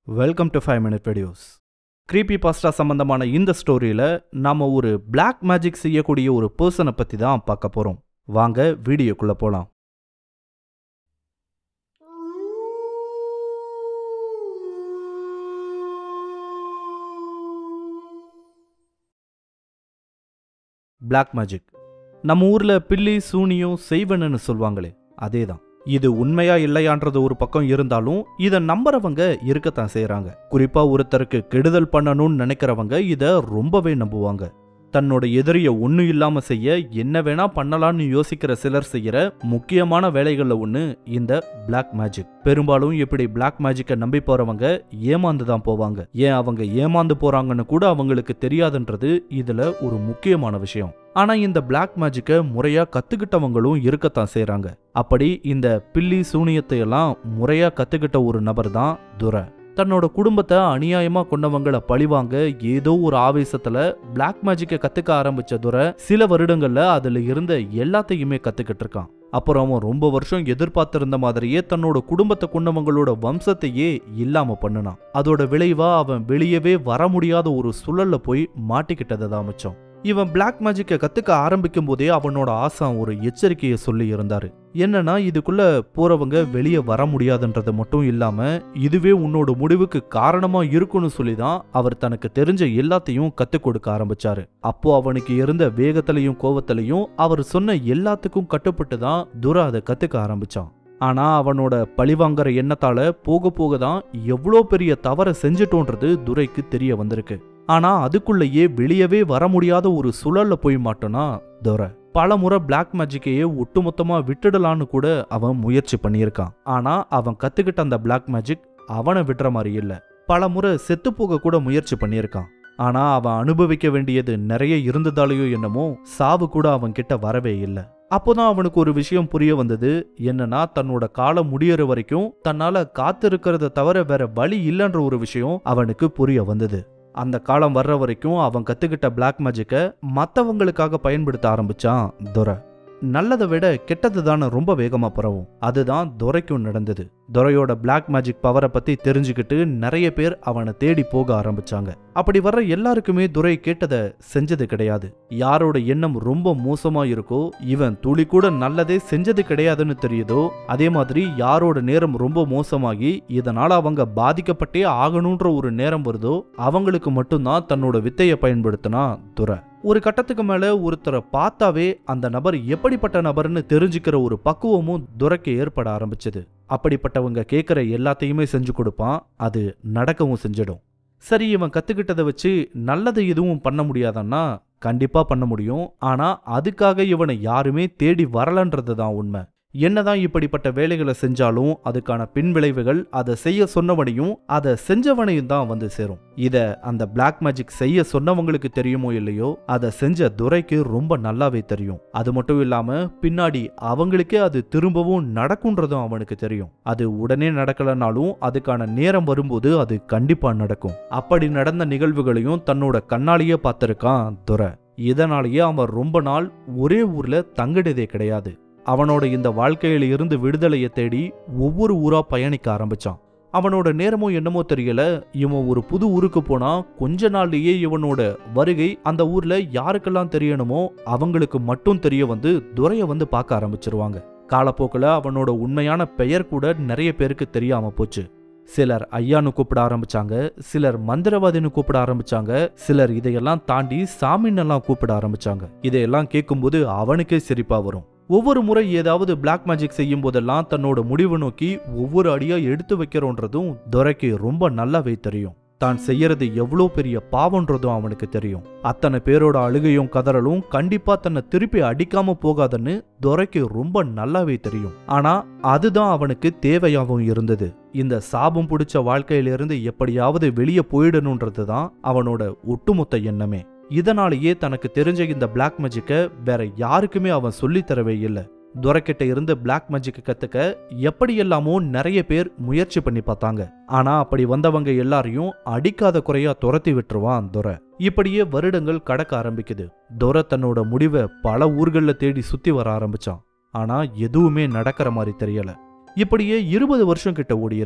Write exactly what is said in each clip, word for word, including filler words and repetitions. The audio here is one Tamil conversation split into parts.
Welcome to five minute videos. Creepy pasta சம்பந்தமான இந்த ஸ்டோரியில் நாம ஒரு பிளாக் மேஜிக் செய்யக்கூடிய ஒரு பர்சனை பற்றி தான் பார்க்க போகிறோம். வாங்க வீடியோக்குள்ளே போகலாம். பிளாக் மேஜிக் நம்ம ஊரில் பில்லி சூனியம் செய்வனன்னு சொல்லுவாங்களே, அதே தான். இது உண்மையா இல்லையான்றது ஒரு பக்கம் இருந்தாலும் இதை நம்புறவங்க இருக்கத்தான் செய்யறாங்க. குறிப்பா ஒருத்தருக்கு கெடுதல் பண்ணணும்னு நினைக்கிறவங்க இதை ரொம்பவே நம்புவாங்க. தன்னோட எதிரிய ஒன்றும் இல்லாம செய்ய என்ன வேணா பண்ணலாம்னு யோசிக்கிற சிலர் செய்யற முக்கியமான வேலைகள்ல ஒண்ணு இந்த பிளாக் மேஜிக். பெரும்பாலும் இப்படி பிளாக் மேஜிக்கை நம்பி போறவங்க ஏமாந்து தான் போவாங்க. ஏன் அவங்க ஏமாந்து போறாங்கன்னு கூட அவங்களுக்கு தெரியாதுன்றது இதுல ஒரு முக்கியமான விஷயம். ஆனா இந்த பிளாக் மேஜிக்கை முறையா கத்துக்கிட்டவங்களும் இருக்கத்தான் செய்யறாங்க. அப்படி இந்த பில்லி சூனியத்தை எல்லாம் முறையா கத்துக்கிட்ட ஒரு நபர் தான் துரை. தன்னோட குடும்பத்தை அநியாயமா கொண்டவங்களை பழிவாங்க ஏதோ ஒரு ஆவேசத்துல பிளாக் மேஜிக்கை கத்துக்க ஆரம்பிச்ச துரை சில வருடங்கள்ல அதுல இருந்த எல்லாத்தையுமே கத்துக்கிட்டு இருக்கான். அப்புறம் அவன் ரொம்ப வருஷம் எதிர்பார்த்திருந்த மாதிரியே தன்னோட குடும்பத்தை கொண்டவங்களோட வம்சத்தையே இல்லாம பண்ணினான். அதோட விளைவா அவன் வெளியவே வர முடியாத ஒரு சுழல்ல போய் மாட்டிக்கிட்டதை தான் மிச்சம். இவன் பிளாக் மேஜிக்கை கத்துக்க ஆரம்பிக்கும் போதே அவனோட ஆசான் ஒரு எச்சரிக்கையை சொல்லி இருந்தாரு. என்னன்னா, இதுக்குள்ள போறவங்க வெளியே வர முடியாதுன்றத மட்டும் இல்லாம இதுவே உன்னோட முடிவுக்கு காரணமா இருக்குன்னு சொல்லிதான் அவர் தனக்கு தெரிஞ்ச எல்லாத்தையும் கத்துக் கொடுக்க ஆரம்பிச்சாரு. அப்போ அவனுக்கு இருந்த வேகத்திலையும் கோவத்திலையும் அவர் சொன்ன எல்லாத்துக்கும் கட்டுப்பட்டு தான் துரை அதை கத்துக்க ஆரம்பிச்சான். ஆனா அவனோட பழிவாங்கிற எண்ணத்தால போக போக தான் எவ்வளோ பெரிய தவறை செஞ்சிட்டோன்றது துரைக்கு தெரிய வந்திருக்கு. ஆனா அதுக்குள்ளேயே வெளியவே வர முடியாத ஒரு சுழல்ல போய் மாட்டோனா துரை. பல முறை பிளாக் மேஜிக்கையே ஒட்டுமொத்தமா விட்டுடலான்னு கூட அவன் முயற்சி பண்ணியிருக்கான். ஆனா அவன் கத்துக்கிட்ட அந்த பிளாக் மேஜிக் அவனை விடுற மாதிரி இல்ல. பல முறை செத்து போக கூட முயற்சி பண்ணியிருக்கான். ஆனா அவன் அனுபவிக்க வேண்டியது நிறைய இருந்ததாலேயோ என்னமோ சாவு கூட அவன் கிட்ட வரவே இல்லை. அப்போதான் அவனுக்கு ஒரு விஷயம் புரிய வந்தது. என்னன்னா, தன்னோட காலம் முடியற வரைக்கும் தன்னால காத்திருக்கிறத தவிர வேற வழி இல்லைன்ற ஒரு விஷயம் அவனுக்கு புரிய வந்தது. அந்த காலம் வர்ற வரைக்கும் அவன் கத்துக்கிட்ட பிளாக் மேஜிக்கை மற்றவங்களுக்காக பயன்படுத்த ஆரம்பிச்சான் துரை. நல்லதை விட கெட்டது தானே ரொம்ப வேகமா பரவும். அதுதான் துரைக்கும் நடந்தது. துரையோட பிளாக் மேஜிக் பவரை பத்தி தெரிஞ்சுக்கிட்டு நிறைய பேர் அவனை தேடி போக ஆரம்பிச்சாங்க. அப்படி வர்ற எல்லாருக்குமே துரை கேட்டதை செஞ்சது கிடையாது. யாரோட எண்ணம் ரொம்ப மோசமா இருக்கோ, இவன் துளி கூட நல்லதே செஞ்சது கிடையாதுன்னு தெரியுதோ, அதே மாதிரி யாரோட நேரம் ரொம்ப மோசமாகி இதனால அவங்க பாதிக்கப்பட்டே ஆகணும்ன்ற ஒரு நேரம் வருதோ அவங்களுக்கு மட்டும்தான் தன்னோட வித்தையை பயன்படுத்தினா துரை. ஒரு கட்டத்துக்கு மேல ஒருத்தரை பார்த்தாவே அந்த நபர் எப்படிப்பட்ட நபர்னு தெரிஞ்சுக்கிற ஒரு பக்குவமும் துரைக்கு ஏற்பட ஆரம்பிச்சது. அப்படிப்பட்டவங்க கேட்கிற எல்லாத்தையுமே செஞ்சு கொடுப்பான். அது நடக்கவும் செஞ்சிடும். சரி, இவன் கத்துக்கிட்டதை வச்சு நல்லது எதுவும் பண்ண முடியாதன்னா கண்டிப்பா பண்ண முடியும். ஆனா அதுக்காக இவனை யாருமே தேடி வரலன்றது தான் உண்மை. என்னதான் இப்படிப்பட்ட வேலைகளை செஞ்சாலும் அதுக்கான பின்விளைவுகள் அதை செய்ய சொன்னவனையும் அதை செஞ்சவனையும் தான் வந்து சேரும். இத அந்த பிளாக் மேஜிக் செய்ய சொன்னவங்களுக்கு தெரியுமோ இல்லையோ, அதை செஞ்ச துரைக்கு ரொம்ப நல்லாவே தெரியும். அது மட்டும் இல்லாம பின்னாடி அவங்களுக்கே அது திரும்பவும் நடக்கும்ன்றதும் அவனுக்கு தெரியும். அது உடனே நடக்கலனாலும் அதுக்கான நேரம் வரும்போது அது கண்டிப்பா நடக்கும். அப்படி நடந்த நிகழ்வுகளையும் தன்னோட கண்ணாலேயே பார்த்திருக்கான் துரை. இதனாலேயே அவன் ரொம்ப நாள் ஒரே ஊர்ல தங்கினதே கிடையாது. அவனோட இந்த வாழ்க்கையில இருந்து விடுதலையை தேடி ஒவ்வொரு ஊரா பயணிக்க ஆரம்பிச்சான். அவனோட நேரமோ என்னமோ தெரியல, இவன் ஒரு புது ஊருக்கு போனா கொஞ்ச நாள்லயே இவனோட வருகை அந்த ஊர்ல யாருக்கெல்லாம் தெரியணுமோ அவங்களுக்கு மட்டும் தெரிய வந்து துரைய வந்து பார்க்க ஆரம்பிச்சிருவாங்க. காலப்போக்கில் அவனோட உண்மையான பெயர் கூட நிறைய பேருக்கு தெரியாம போச்சு. சிலர் ஐயான்னு கூப்பிட ஆரம்பிச்சாங்க, சிலர் மந்திரவாதின்னு கூப்பிட ஆரம்பிச்சாங்க, சிலர் இதையெல்லாம் தாண்டி சாமின்னெல்லாம் கூப்பிட ஆரம்பிச்சாங்க. இதையெல்லாம் கேட்கும்போது அவனுக்கே சிரிப்பா வரும். ஒவ்வொரு முறை ஏதாவது பிளாக் மேஜிக் செய்யும் போதெல்லாம் தன்னோட முடிவு நோக்கி ஒவ்வொரு அடியா எடுத்து வைக்கிறோன்றதும் துரைக்கு ரொம்ப நல்லாவே தெரியும். தான் செய்யறது எவ்வளோ பெரிய பாவன்றதும் அவனுக்கு தெரியும். அத்தனை பேரோட அழுகையும் கதறலும் கண்டிப்பா தன்னை திருப்பி அடிக்காம போகாதுன்னு துரைக்கு ரொம்ப நல்லாவே தெரியும். ஆனா அதுதான் அவனுக்கு தேவையாகவும் இருந்தது. இந்த சாபம் பிடிச்ச வாழ்க்கையிலிருந்து எப்படியாவது வெளியே போயிடணுன்றது தான் அவனோட ஒட்டுமொத்த எண்ணமே. இதனாலேயே தனக்கு தெரிஞ்ச இந்த பிளாக் மேஜிக்கை வேற யாருக்குமே அவன் சொல்லி தரவே இல்லை. துரைக்கிட்ட இருந்து பிளாக் மேஜிக்கை கத்துக்க எப்படியெல்லாமோ நிறைய பேர் முயற்சி பண்ணி பார்த்தாங்க. ஆனா அப்படி வந்தவங்க எல்லாரையும் அடிக்காத குறையா துரத்தி விட்டுருவான் துரை. இப்படியே வருடங்கள் கடக்க ஆரம்பிக்குது. துரை தன்னோட முடிவை பல ஊர்கள்ல தேடி சுத்தி வர ஆரம்பிச்சான். ஆனா எதுவுமே நடக்கிற மாதிரி தெரியல. இப்படியே இருபது வருஷம் கிட்ட ஓடி இருக்கு.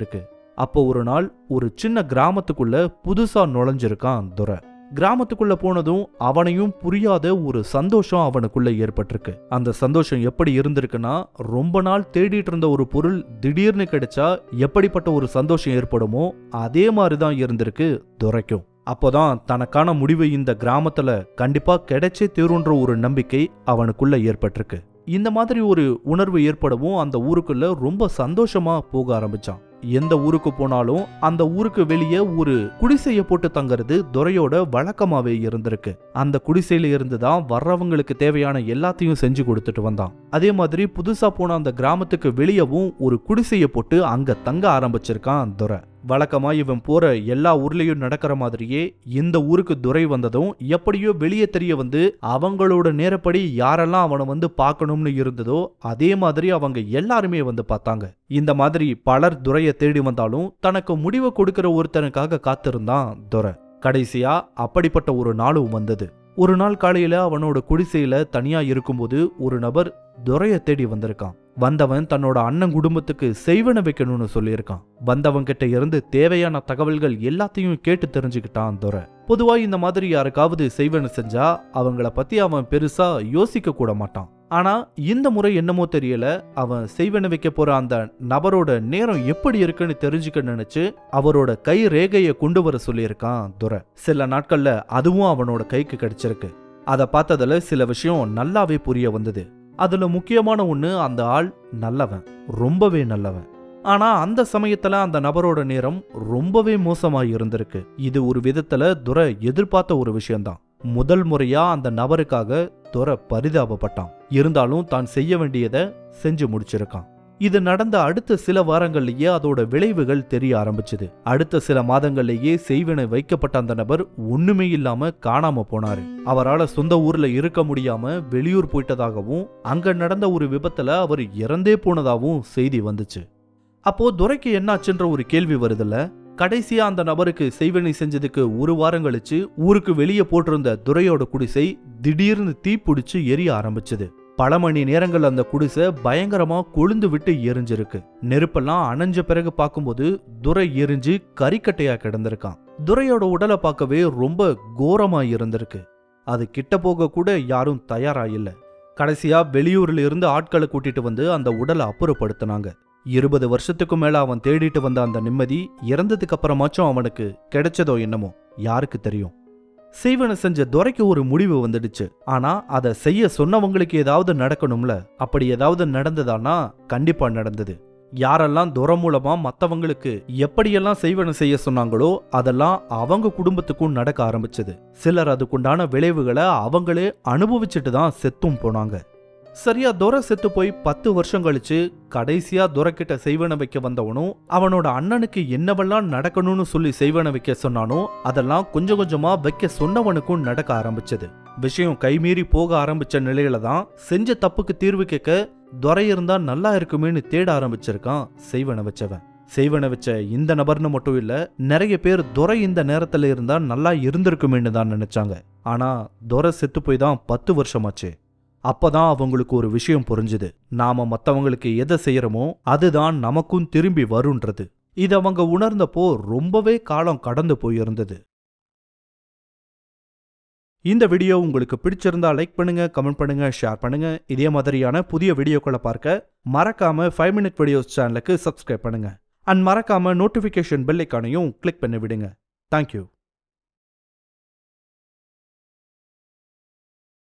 அப்போ ஒரு நாள் ஒரு சின்ன கிராமத்துக்குள்ள புதுசா நுழைஞ்சிருக்கான் துரை. கிராமத்துக்குள்ள போனதும் அவனையும் புரியாத ஒரு சந்தோஷம் அவனுக்குள்ள ஏற்பட்டிருக்கு. அந்த சந்தோஷம் எப்படி இருந்திருக்குன்னா, ரொம்ப நாள் தேடிட்டு இருந்த ஒரு பொருள் திடீர்னு கிடைச்சா எப்படிப்பட்ட ஒரு சந்தோஷம் ஏற்படுமோ அதே மாதிரிதான் இருந்திருக்கு துரைக்கும். அப்போதான் தனக்கான முடிவு இந்த கிராமத்துல கண்டிப்பா கிடைச்சே தீருன்ற ஒரு நம்பிக்கை அவனுக்குள்ள ஏற்பட்டிருக்கு. இந்த மாதிரி ஒரு உணர்வு ஏற்படவும் அந்த ஊருக்குள்ள ரொம்ப சந்தோஷமா போக ஆரம்பிச்சான். எந்த ஊருக்கு போனாலும் அந்த ஊருக்கு வெளியே ஒரு குடிசையை போட்டு தங்கறது துரையோட வழக்கமாவே இருந்திருக்கு. அந்த குடிசையில இருந்துதான் வர்றவங்களுக்கு தேவையான எல்லாத்தையும் செஞ்சு கொடுத்துட்டு வந்தான். அதே மாதிரி புதுசா போன அந்த கிராமத்துக்கு வெளியவும் ஒரு குடிசையை போட்டு அங்க தங்க ஆரம்பிச்சிருக்கான் துரை. வழக்கமா இவன் போற எல்லா ஊர்லயும் நடக்கிற மாதிரியே இந்த ஊருக்கு துரை வந்ததும் எப்படியோ வெளியே தெரிய வந்து அவங்களோட நேரப்படி யாரெல்லாம் அவனை வந்து பார்க்கணும்னு இருந்ததோ அதே மாதிரி அவங்க எல்லாருமே வந்து பார்த்தாங்க. இந்த மாதிரி பலர் துரையை தேடி வந்தாலும் தனக்கு முடிவை கொடுக்கிற ஒருத்தனுக்காக காத்திருந்தான் துரை. கடைசியா அப்படிப்பட்ட ஒரு நாளும் வந்தது. ஒரு நாள் காலையில அவனோட குடிசையில தனியா இருக்கும்போது ஒரு நபர் துரையை தேடி வந்திருக்கான். வந்தவன் தன்னோட அண்ணன் குடும்பத்துக்கு செய்வன வைக்கணும்னு சொல்லியிருக்கான். வந்தவன் கிட்ட இருந்து தேவையான தகவல்கள் எல்லாத்தையும் கேட்டு தெரிஞ்சுக்கிட்டான் துரை. பொதுவா இந்த மாதிரி யாருக்காவது செய்வன செஞ்சா அவங்கள பத்தி அவன் பெருசா யோசிக்க கூட மாட்டான். ஆனா இந்த முறை என்னமோ தெரியல, அவன் செய்வன வைக்க போற அந்த நபரோட நேரம் எப்படி இருக்குன்னு தெரிஞ்சுக்க நினைச்சு அவரோட கை ரேகையை கொண்டு வர சொல்லியிருக்கான் துரை. சில நாட்கள்ல அதுவும் அவனோட கைக்கு கிடைச்சிருக்கு. அதை பார்த்ததுல சில விஷயம் நல்லாவே புரிய வந்தது. அதுல முக்கியமான ஒண்ணு, அந்த ஆள் நல்லவன், ரொம்பவே நல்லவன். ஆனா அந்த சமயத்துல அந்த நபரோட நேரம் ரொம்பவே மோசமா இருந்திருக்கு. இது ஒரு விதத்துல துரை எதிர்பார்த்த ஒரு விஷயம்தான். முதல் முறையா அந்த நபருக்காக துரை பரிதாபப்பட்டான். இருந்தாலும் தான் செய்ய வேண்டியதை செஞ்சு முடிச்சிருக்கான். இது நடந்த அடுத்த சில வாரங்கள்லயே அதோட விளைவுகள் தெரிய ஆரம்பிச்சது. அடுத்த சில மாதங்கள்லயே செய்வன வைக்கப்பட்ட அந்த நபர் ஒண்ணுமே இல்லாம காணாம போனாரு. அவரால் சொந்த ஊர்ல இருக்க முடியாம வெளியூர் போயிட்டதாகவும் அங்க நடந்த ஒரு விபத்துல அவர் இறந்தே போனதாகவும் செய்தி வந்துச்சு. அப்போ துரைக்கு என்னாச்சுன்ற ஒரு கேள்வி வருதுல்ல. கடைசியா அந்த நபருக்கு செய்வனை செஞ்சதுக்கு ஒரு வாரம் கழிச்சு ஊருக்கு வெளியே போட்டிருந்த துரையோட குடிசை திடீர்னு தீ பிடிச்சு எரிய ஆரம்பிச்சது. பல மணி நேரங்கள் அந்த குடிசை பயங்கரமா கொழுந்து விட்டு எரிஞ்சிருக்கு. நெருப்பெல்லாம் அணைஞ்ச பிறகு பார்க்கும்போது துரை எரிஞ்சு கறிக்கட்டையா கிடந்திருக்கான். துரையோட உடலை பார்க்கவே ரொம்ப கோரமா இருந்திருக்கு. அது கிட்ட போக கூட யாரும் தயாரா இல்ல. கடைசியா வெளியூர்ல இருந்து ஆட்களை கூட்டிட்டு வந்து அந்த உடலை அப்புறப்படுத்தினாங்க. இருபது வருஷத்துக்கு மேல அவன் தேடிட்டு வந்த அந்த நிம்மதி இறந்ததுக்கு அப்புறமாச்சும் அவனுக்கு கிடைச்சதோ என்னமோ யாருக்கு தெரியும். செய்வன செஞ்ச துரைக்கு ஒரு முடிவு வந்துடுச்சு. ஆனா அதை செய்ய சொன்னவங்களுக்கு ஏதாவது நடக்கணும்ல. அப்படி ஏதாவது நடந்ததானா கண்டிப்பா நடந்தது. யாரெல்லாம் துரை மூலமா மத்தவங்களுக்கு எப்படியெல்லாம் செய்வன செய்ய சொன்னாங்களோ அதெல்லாம் அவங்க குடும்பத்துக்கும் நடக்க ஆரம்பிச்சது. சிலர் அதுக்குண்டான விளைவுகளை அவங்களே அனுபவிச்சுட்டு தான் செத்தும் போனாங்க. சரியா துரை செத்து போய் பத்து வருஷம் கழிச்சு கடைசியா துரை கிட்ட செய்வன வைக்க வந்தவனும் அவனோட அண்ணனுக்கு என்னவெல்லாம் நடக்கணும்னு சொல்லி செய்வன வைக்க சொன்னானோ அதெல்லாம் கொஞ்சம் கொஞ்சமா வைக்க சொன்னவனுக்கும் நடக்க ஆரம்பிச்சது. விஷயம் கைமீறி போக ஆரம்பிச்ச நிலையில தான் செஞ்ச தப்புக்கு தீர்வு கேட்க துரை இருந்தா நல்லா இருக்குமேன்னு தேட ஆரம்பிச்சிருக்கான் செய்வன வச்சவன். செய்வன வச்ச இந்த நபர்னு மட்டும் இல்ல, நிறைய பேர் துரை இந்த நேரத்துல இருந்தா நல்லா இருந்திருக்குமேன்னு தான் நினைச்சாங்க. ஆனா துரை செத்து போய் தான் பத்து வருஷமாச்சு. அப்பதான் அவங்களுக்கு ஒரு விஷயம் புரிஞ்சுது. நாம மத்தவங்களுக்கு எதை செய்யறோமோ அதுதான் நமக்கும் திரும்பி வரும்ன்றது. இது அவங்க உணர்ந்தப்போ ரொம்பவே காலம் கடந்து போயிருந்தது. இந்த வீடியோ உங்களுக்கு பிடிச்சிருந்தா லைக் பண்ணுங்க, கமெண்ட் பண்ணுங்க, ஷேர் பண்ணுங்க. இதே மாதிரியான புதிய வீடியோக்களை பார்க்க மறக்காம ஃபைவ் மினிட் வீடியோஸ் சேனலுக்கு சப்ஸ்கிரைப் பண்ணுங்க. அண்ட் மறக்காம நோட்டிபிகேஷன் பெல் ஐகானையும் கிளிக் பண்ணி விடுங்க. தேங்க்யூ.